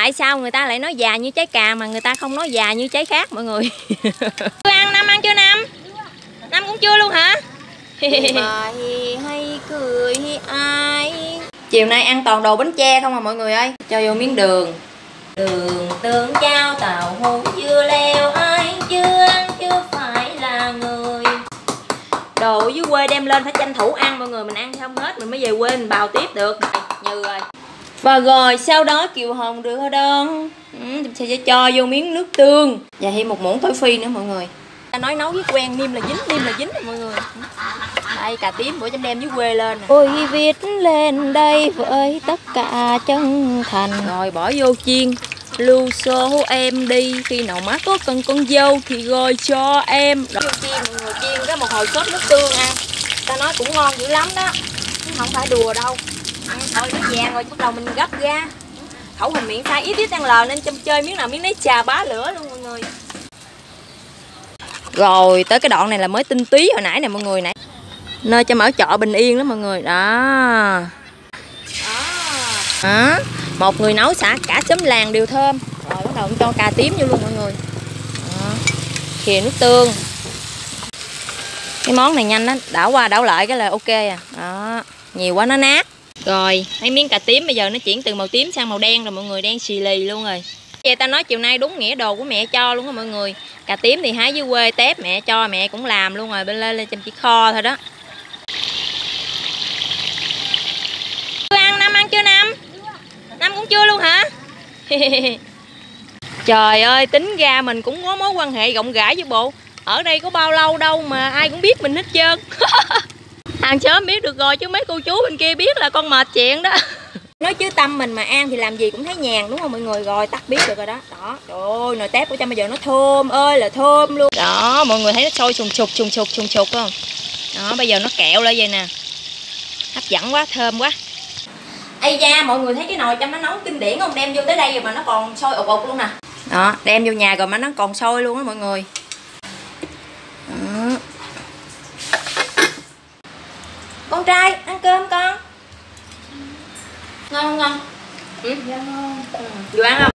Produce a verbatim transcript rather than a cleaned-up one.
tại sao người ta lại nói già như trái cà mà người ta không nói già như trái khác mọi người. Ăn Năm ăn chưa Năm? Năm cũng chưa luôn hả? Mà hay cười ai. Chiều nay ăn toàn đồ bánh tre không à mọi người ơi. Cho vô miếng đường. Đường tương chao tàu hũ dưa leo, ai chưa ăn chưa phải là người. Đồ ở dưới quê đem lên phải tranh thủ ăn mọi người, mình ăn không hết mình mới về quê mình bào tiếp được. Như rồi. Và rồi sau đó Kiều Hồng đưa đơn, ừ, sẽ cho vô miếng nước tương và thêm một muỗng tỏi phi nữa mọi người. Ta nói nấu với quen niêm là dính, niêm là dính rồi mọi người. Đây cà tím bữa chăm đem dưới quê lên nè. Ôi viết lên đây với tất cả chân thành. Rồi bỏ vô chiên. Lưu số em đi, khi nào má có cần con dâu thì gọi cho em. Đó. Chiên mọi người, chiên cái một hồi sốt nước tương ăn. Ta nói cũng ngon dữ lắm đó, không phải đùa đâu. Ăn thôi nó vàng rồi bắt đầu mình gấp ra. Khẩu hình miệng sai ít ít ăn lờ nên trong chơi miếng nào miếng nấy chà bá lửa luôn mọi người. Rồi tới cái đoạn này là mới tinh túy hồi nãy nè mọi người nè. Nơi cho mở chợ bình yên đó mọi người. Đó. Đó. Một người nấu xả cả xóm làng đều thơm. Rồi bắt đầu cho cà tím vô luôn mọi người. Đó. Khìa nước tương. Cái món này nhanh đó, đảo qua đảo lại cái là ok à. Đó. Nhiều quá nó nát. Rồi mấy miếng cà tím bây giờ nó chuyển từ màu tím sang màu đen rồi mọi người, đen xì lì luôn rồi. Vậy ta nói chiều nay đúng nghĩa đồ của mẹ cho luôn á mọi người. Cà tím thì hái dưới quê tép mẹ cho, mẹ cũng làm luôn rồi, bên lên lên chỉ kho thôi đó. Ăn Năm ăn chưa Năm? Năm cũng chưa luôn hả? Trời ơi, tính ra mình cũng có mối quan hệ rộng rãi với bộ. Ở đây có bao lâu đâu mà ai cũng biết mình hết trơn. Hàng xóm biết được rồi chứ mấy cô chú bên kia biết là con mệt chuyện đó. Nói chứ tâm mình mà ăn thì làm gì cũng thấy nhàn đúng không mọi người. Rồi tắt biết được rồi đó. Đó, trời ơi, nồi tép của Trâm bây giờ nó thơm ơi là thơm luôn. Đó, mọi người thấy nó sôi sùng sục sùng sục sùng sục không? Đó, bây giờ nó kẹo lên vậy nè. Hấp dẫn quá, thơm quá. Ây da, mọi người thấy cái nồi Trâm nó nấu kinh điển không? Đem vô tới đây rồi mà nó còn sôi ục ục luôn nè. Đó, đem vô nhà rồi mà nó còn sôi luôn á mọi người. Đó. Con trai, ăn cơm con. Ngon không ngon? Ừ? Dạ ngon. Ừ. Vừa ăn không?